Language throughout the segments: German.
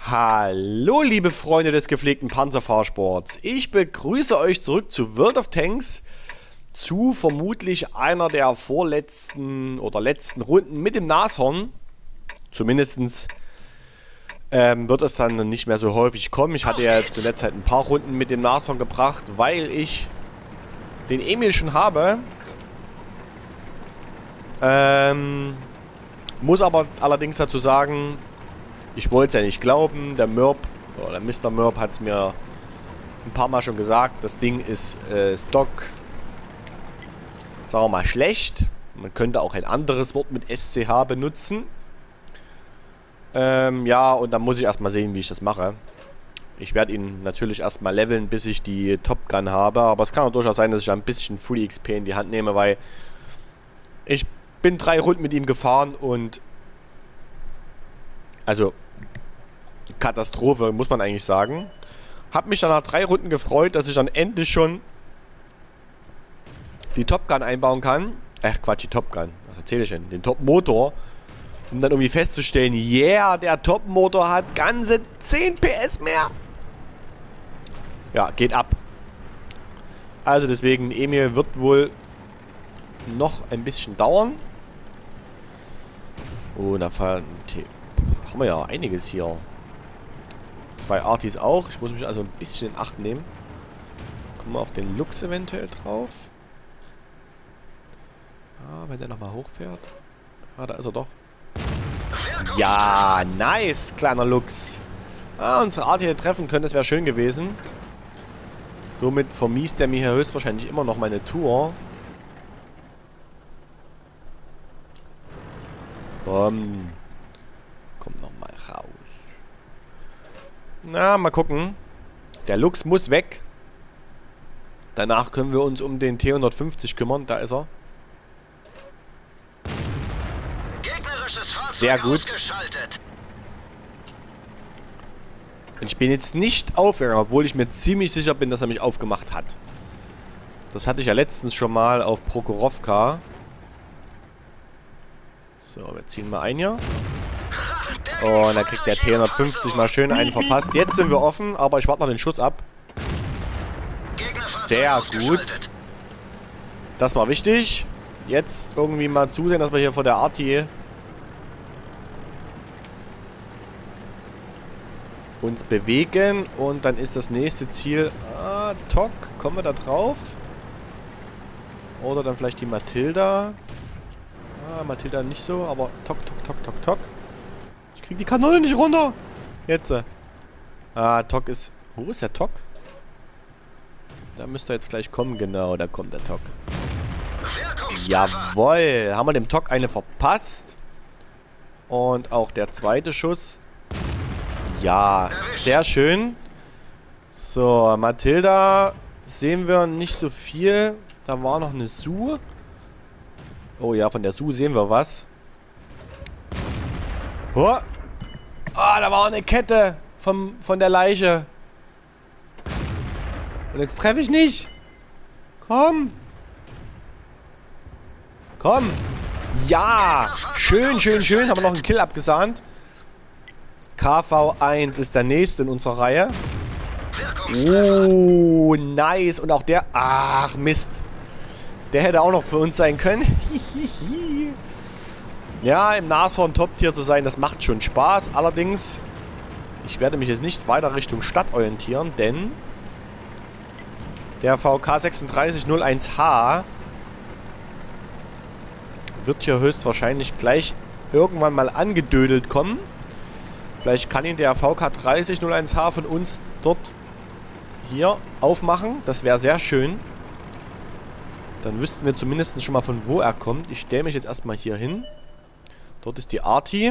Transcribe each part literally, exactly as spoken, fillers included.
Hallo liebe Freunde des gepflegten Panzerfahrsports. Ich begrüße euch zurück zu World of Tanks, zu vermutlich einer der vorletzten oder letzten Runden mit dem Nashorn. Zumindest ähm, wird es dann nicht mehr so häufig kommen. Ich hatte ja jetzt in letzter Zeit ein paar Runden mit dem Nashorn gebracht, weil ich den Emil schon habe. Ähm, muss aber allerdings dazu sagen, ich wollte es ja nicht glauben. Der Mörb, oder Mister Mörb hat es mir ein paar Mal schon gesagt. Das Ding ist äh, Stock, sagen wir mal, schlecht. Man könnte auch ein anderes Wort mit S C H benutzen. Ähm, ja, und dann muss ich erstmal sehen, wie ich das mache. Ich werde ihn natürlich erstmal leveln, bis ich die Top Gun habe. Aber es kann auch durchaus sein, dass ich ein bisschen Full X P in die Hand nehme, weil ich bin drei Runden mit ihm gefahren und also Katastrophe, muss man eigentlich sagen. Hab mich dann nach drei Runden gefreut, dass ich dann endlich schon die Top Gun einbauen kann. Ach Quatsch, die Top Gun. Was erzähle ich denn? Den Top Motor. Um dann irgendwie festzustellen, yeah, der Top Motor hat ganze zehn P S mehr. Ja, geht ab. Also deswegen, Emil wird wohl noch ein bisschen dauern. Oh, da fahren haben wir ja einiges hier. Zwei Artis auch. Ich muss mich also ein bisschen in Acht nehmen. Kommen wir auf den Lux eventuell drauf. Ah, wenn der nochmal hochfährt. Ah, da ist er doch. Ja, nice, kleiner Lux. Ah, unsere Arti treffen können, das wäre schön gewesen. Somit vermiest er mir hier höchstwahrscheinlich immer noch meine Tour. Komm. Komm nochmal raus. Na, mal gucken. Der Lux muss weg. Danach können wir uns um den T hundertfünfzig kümmern. Da ist er. Sehr gut. Ich bin jetzt nicht aufgegangen, obwohl ich mir ziemlich sicher bin, dass er mich aufgemacht hat. Das hatte ich ja letztens schon mal auf Prokhorovka. So, wir ziehen mal ein hier. Oh, und da kriegt der T hundertfünfzig mal schön einen verpasst. Jetzt sind wir offen, aber ich warte noch den Schuss ab. Sehr gut. Das war wichtig. Jetzt irgendwie mal zusehen, dass wir hier vor der Arti uns bewegen. Und dann ist das nächste Ziel... Ah, Tok. Kommen wir da drauf? Oder dann vielleicht die Matilda. Ah, Matilda nicht so, aber Tok, Tok, Tok, Tok, Tok. Ich krieg die Kanone nicht runter. Jetzt. Ah, Tok ist... Wo ist der Tok? Da müsste er jetzt gleich kommen, genau. Da kommt der Tok. Jawohl. Haben wir dem Tok eine verpasst. Und auch der zweite Schuss. Ja, sehr schön. So, Matilda sehen wir nicht so viel. Da war noch eine Su. Oh ja, von der Su sehen wir was. Oh. Ah, da war eine Kette vom, von der Leiche. Und jetzt treffe ich nicht. Komm. Komm. Ja. Schön, schön, schön. Haben wir noch einen Kill abgesahnt. K V eins ist der nächste in unserer Reihe. Oh, nice. Und auch der... Ach, Mist. Der hätte auch noch für uns sein können. Ja, im Nashorn Top-Tier zu sein, das macht schon Spaß. Allerdings, ich werde mich jetzt nicht weiter Richtung Stadt orientieren, denn der V K sechs drei null eins H wird hier höchstwahrscheinlich gleich irgendwann mal angedödelt kommen. Vielleicht kann ihn der V K dreißig null eins H von uns dort hier aufmachen. Das wäre sehr schön. Dann wüssten wir zumindest schon mal, von wo er kommt. Ich stelle mich jetzt erstmal hier hin. Dort ist die Arti.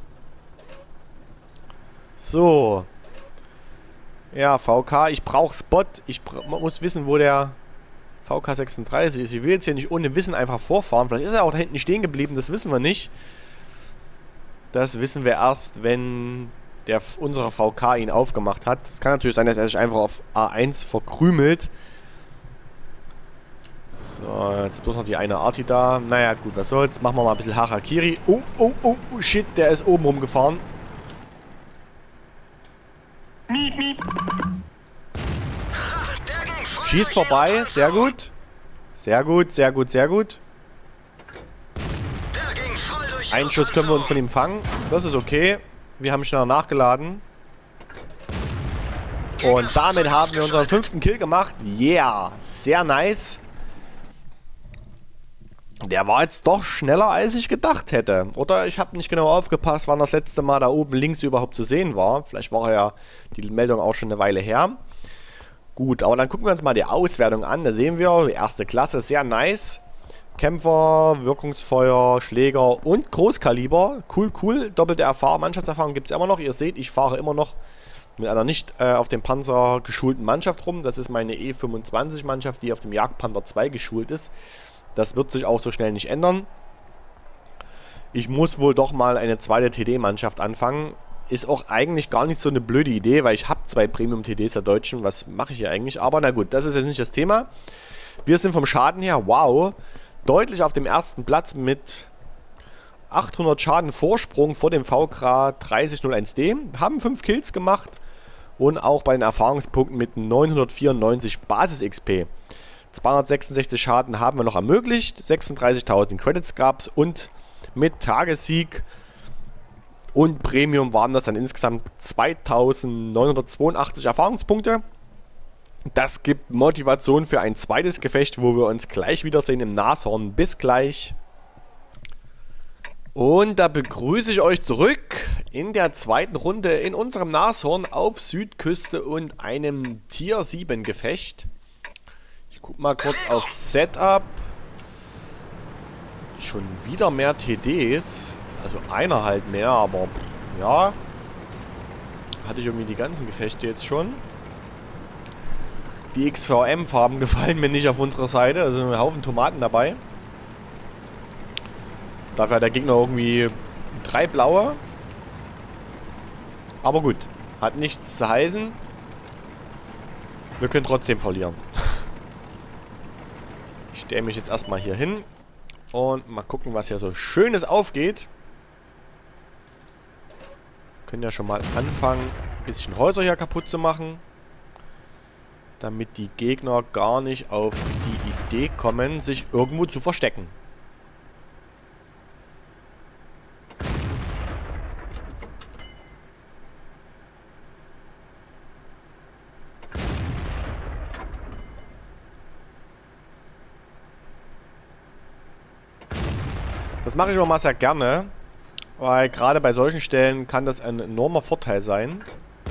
So. Ja, V K. Ich brauche Spot. Ich bra muss wissen, wo der V K sechsunddreißig ist. Ich will jetzt hier nicht ohne Wissen einfach vorfahren. Vielleicht ist er auch da hinten stehen geblieben. Das wissen wir nicht. Das wissen wir erst, wenn der unsere V K ihn aufgemacht hat. Es kann natürlich sein, dass er sich einfach auf A eins verkrümelt. So, jetzt bloß noch die eine Arti da. Naja, gut, was soll's. Machen wir mal ein bisschen Harakiri. Oh, oh, oh, shit, der ist oben rumgefahren. Schießt vorbei, sehr gut. Sehr gut, sehr gut, sehr gut. Einen Schuss können wir uns von ihm fangen. Das ist okay. Wir haben schneller nachgeladen. Und damit haben wir unseren fünften Kill gemacht. Yeah, sehr nice. Der war jetzt doch schneller, als ich gedacht hätte. Oder ich habe nicht genau aufgepasst, wann das letzte Mal da oben links überhaupt zu sehen war. Vielleicht war ja die Meldung auch schon eine Weile her. Gut, aber dann gucken wir uns mal die Auswertung an. Da sehen wir, erste Klasse, sehr nice. Kämpfer, Wirkungsfeuer, Schläger und Großkaliber. Cool, cool. Doppelte Erfahrung, Mannschaftserfahrung gibt es immer noch. Ihr seht, ich fahre immer noch mit einer nicht äh, auf dem Panzer geschulten Mannschaft rum. Das ist meine E fünfundzwanzig Mannschaft, die auf dem Jagdpanther zwei geschult ist. Das wird sich auch so schnell nicht ändern. Ich muss wohl doch mal eine zweite T D-Mannschaft anfangen. Ist auch eigentlich gar nicht so eine blöde Idee, weil ich habe zwei Premium-T Ds der Deutschen. Was mache ich hier eigentlich? Aber na gut, das ist jetzt nicht das Thema. Wir sind vom Schaden her, wow, deutlich auf dem ersten Platz mit achthundert Schaden Vorsprung vor dem V K dreißig null eins D. Haben fünf Kills gemacht und auch bei den Erfahrungspunkten mit neunhundertvierundneunzig Basis-X P. zweihundertsechsundsechzig Schaden haben wir noch ermöglicht, sechsunddreißigtausend Credits gab es und mit Tagessieg und Premium waren das dann insgesamt zweitausendneunhundertzweiundachtzig Erfahrungspunkte. Das gibt Motivation für ein zweites Gefecht, wo wir uns gleich wiedersehen im Nashorn. Bis gleich. Und da begrüße ich euch zurück in der zweiten Runde in unserem Nashorn auf Südküste und einem Tier sieben Gefecht. Ich guck mal kurz auf Setup. Schon wieder mehr T Ds. Also einer halt mehr, aber ja. Hatte ich irgendwie die ganzen Gefechte jetzt schon. Die X V M-Farben gefallen mir nicht auf unserer Seite. Also ein Haufen Tomaten dabei. Dafür hat der Gegner irgendwie drei blaue. Aber gut. Hat nichts zu heißen. Wir können trotzdem verlieren. Ich stelle mich jetzt erstmal hier hin. Und mal gucken, was hier so Schönes aufgeht. Können ja schon mal anfangen, ein bisschen Häuser hier kaputt zu machen. Damit die Gegner gar nicht auf die Idee kommen, sich irgendwo zu verstecken. Das mache ich immer mal sehr gerne, weil gerade bei solchen Stellen kann das ein enormer Vorteil sein.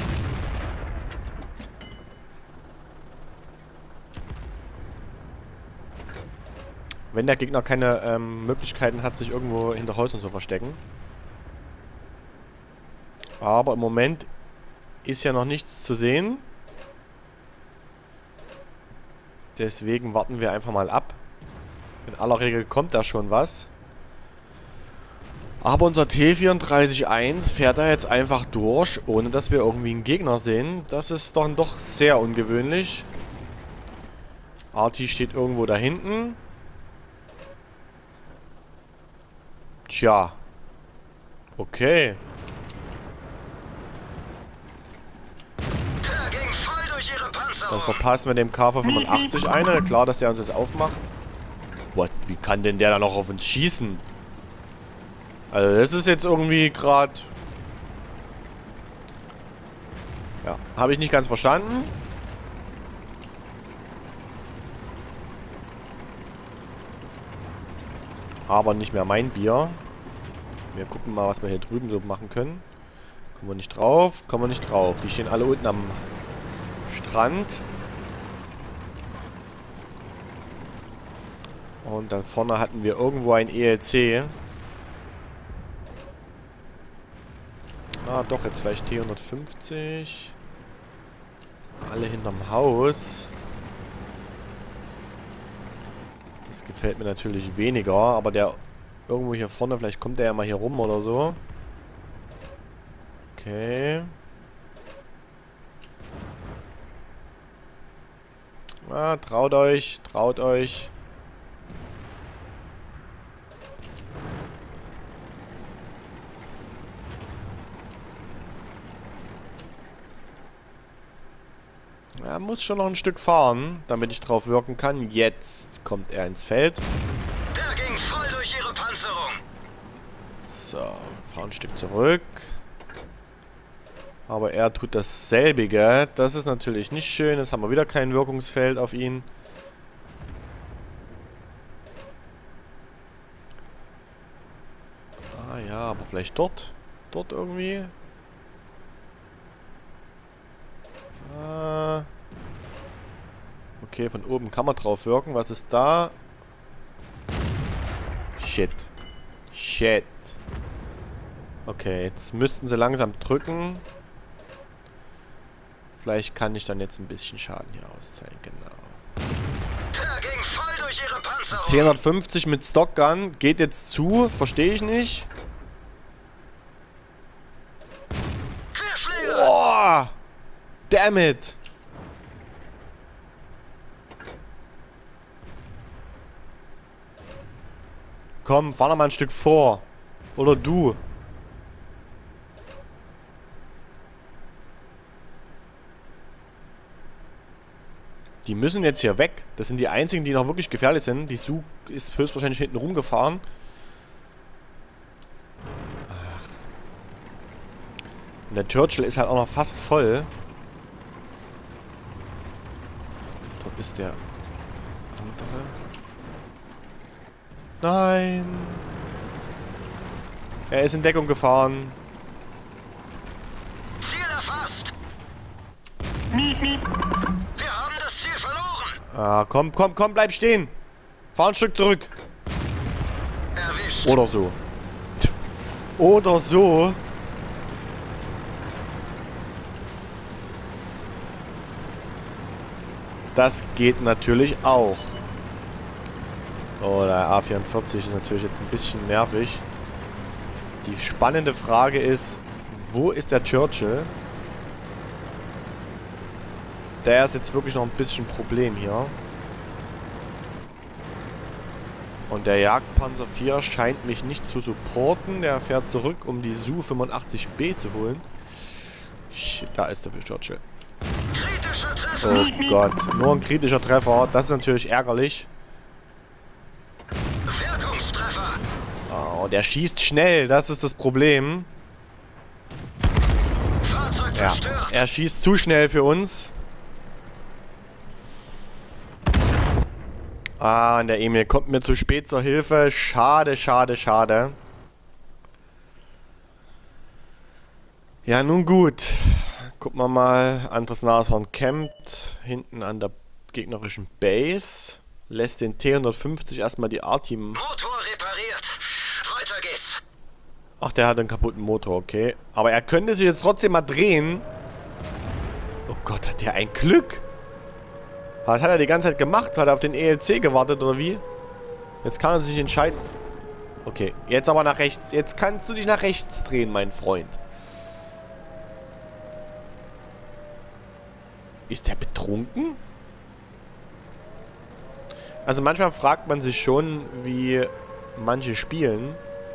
Wenn der Gegner keine ähm, Möglichkeiten hat, sich irgendwo hinter Häusern zu verstecken. Aber im Moment ist ja noch nichts zu sehen. Deswegen warten wir einfach mal ab. In aller Regel kommt da schon was. Aber unser T vierunddreißig eins fährt da jetzt einfach durch, ohne dass wir irgendwie einen Gegner sehen. Das ist dann doch sehr ungewöhnlich. Arti steht irgendwo da hinten. Tja. Okay. Dann verpassen wir dem K V fünfundachtzig eine. Klar, dass der uns das aufmacht. What? Wie kann denn der da noch auf uns schießen? Also das ist jetzt irgendwie gerade... Ja, habe ich nicht ganz verstanden. Aber nicht mehr mein Bier. Wir gucken mal, was wir hier drüben so machen können. Kommen wir nicht drauf, kommen wir nicht drauf. Die stehen alle unten am Strand. Und dann vorne hatten wir irgendwo ein E L C. Ah, doch, jetzt vielleicht T hundertfünfzig. Alle hinterm Haus. Das gefällt mir natürlich weniger, aber der irgendwo hier vorne, vielleicht kommt der ja mal hier rum oder so. Okay. Ah, traut euch, traut euch. Er muss schon noch ein Stück fahren, damit ich drauf wirken kann. Jetzt kommt er ins Feld. Der ging voll durch ihre Panzerung. So, fahr ein Stück zurück. Aber er tut dasselbige. Das ist natürlich nicht schön. Jetzt haben wir wieder kein Wirkungsfeld auf ihn. Ah ja, aber vielleicht dort. Dort irgendwie. Ah. Okay, von oben kann man drauf wirken. Was ist da? Shit. Shit. Okay, jetzt müssten sie langsam drücken. Vielleicht kann ich dann jetzt ein bisschen Schaden hier austeilen, genau. Der ging voll durch ihre Panzerung. T hundertfünfzig mit Stockgun geht jetzt zu, verstehe ich nicht. Querschläger. Boah! Damn it! Komm, fahr noch mal ein Stück vor. Oder du. Die müssen jetzt hier weg. Das sind die einzigen, die noch wirklich gefährlich sind. Die Su ist höchstwahrscheinlich hinten rumgefahren. Ach. Und der Churchill ist halt auch noch fast voll. Dort ist der andere. Nein. Er ist in Deckung gefahren. Ziel erfasst. Miep, miep. Wir haben das Ziel verloren. Ah, komm, komm, komm, bleib stehen. Fahr ein Stück zurück. Erwischt. Oder so. Oder so. Das geht natürlich auch. Oh, der A vierundvierzig ist natürlich jetzt ein bisschen nervig. Die spannende Frage ist, wo ist der Churchill? Der ist jetzt wirklich noch ein bisschen ein Problem hier. Und der Jagdpanzer vier scheint mich nicht zu supporten. Der fährt zurück, um die Su fünfundachtzig B zu holen. Shit, da ist der Churchill. Kritischer Treffer. Oh Gott, nur ein kritischer Treffer. Das ist natürlich ärgerlich. Wirkungstreffer. Oh, der schießt schnell. Das ist das Problem. Fahrzeug Ja, zerstört. er schießt zu schnell für uns. Ah, und der Emil kommt mir zu spät zur Hilfe. Schade, schade, schade. Ja, nun gut. Gucken wir mal. Anderes Nashorn campt hinten an der gegnerischen Base. Lässt den T hundertfünfzig erstmal die A-Team. Motor repariert. Weiter geht's. Ach, der hat einen kaputten Motor, okay. Aber er könnte sich jetzt trotzdem mal drehen. Oh Gott, hat der ein Glück. Was hat er die ganze Zeit gemacht? Hat er auf den E L C gewartet oder wie? Jetzt kann er sich entscheiden. Okay, jetzt aber nach rechts. Jetzt kannst du dich nach rechts drehen, mein Freund. Ist der betrunken? Also manchmal fragt man sich schon, wie manche spielen.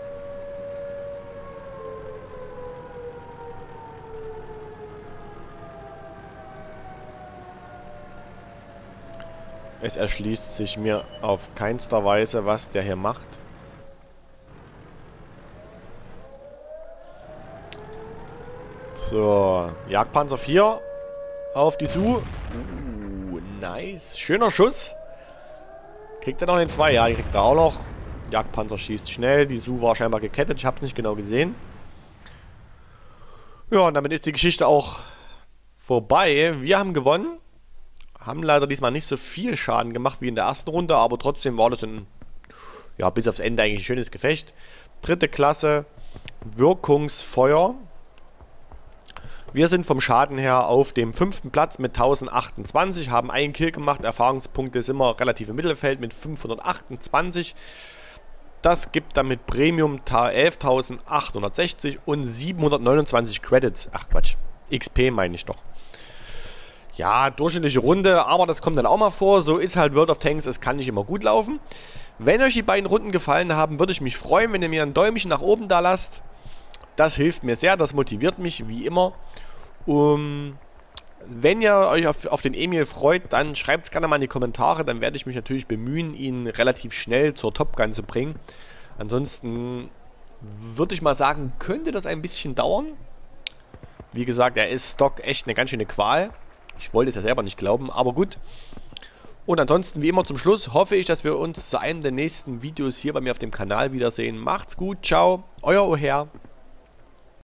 Es erschließt sich mir auf keinster Weise, was der hier macht. So, Jagdpanzer vier auf die Su. Uh, nice. Schöner Schuss. Kriegt er noch den zwei? Ja, die kriegt er auch noch. Jagdpanzer schießt schnell. Die Su war scheinbar gekettet. Ich habe es nicht genau gesehen. Ja, und damit ist die Geschichte auch vorbei. Wir haben gewonnen. Haben leider diesmal nicht so viel Schaden gemacht wie in der ersten Runde, aber trotzdem war das ein, ja, bis aufs Ende eigentlich ein schönes Gefecht. Dritte Klasse, Wirkungsfeuer. Wir sind vom Schaden her auf dem fünften Platz mit tausendachtundzwanzig, haben einen Kill gemacht, Erfahrungspunkte sind immer relativ im Mittelfeld mit fünfhundertachtundzwanzig. Das gibt damit Premium elftausendachthundertsechzig und siebenhundertneunundzwanzig Credits. Ach Quatsch, X P meine ich doch. Ja, durchschnittliche Runde, aber das kommt dann auch mal vor. So ist halt World of Tanks, es kann nicht immer gut laufen. Wenn euch die beiden Runden gefallen haben, würde ich mich freuen, wenn ihr mir ein Däumchen nach oben da lasst. Das hilft mir sehr, das motiviert mich, wie immer. Um, Wenn ihr euch auf, auf den Emil freut, dann schreibt es gerne mal in die Kommentare. Dann werde ich mich natürlich bemühen, ihn relativ schnell zur Top Gun zu bringen. Ansonsten würde ich mal sagen, könnte das ein bisschen dauern. Wie gesagt, er ist Stock echt eine ganz schöne Qual. Ich wollte es ja selber nicht glauben, aber gut. Und ansonsten, wie immer zum Schluss, hoffe ich, dass wir uns zu einem der nächsten Videos hier bei mir auf dem Kanal wiedersehen. Macht's gut, ciao, euer Oher.